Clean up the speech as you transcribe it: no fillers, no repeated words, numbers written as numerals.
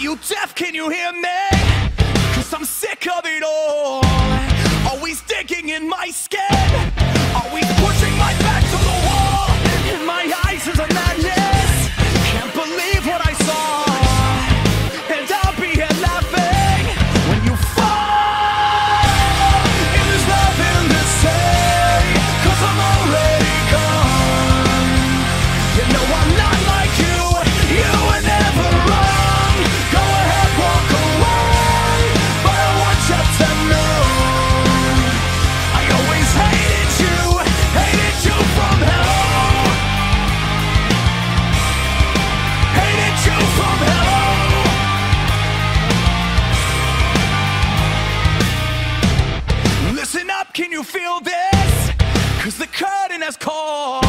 you deaf? Can you hear me? 'Cause I'm sick of it all. Always digging in my skin, always pushing my back to the wall. In my eyes is a madness. Can't believe what I saw, and I'll be here laughing when you fall. It is nothing to say, 'cause I'm already gone. You know I'm not like you, you were never wrong. Go ahead, walk along, but I want you to know I always hated you from hell. Hated you from hell. Listen up, can you feel this? 'Cause the curtain has called.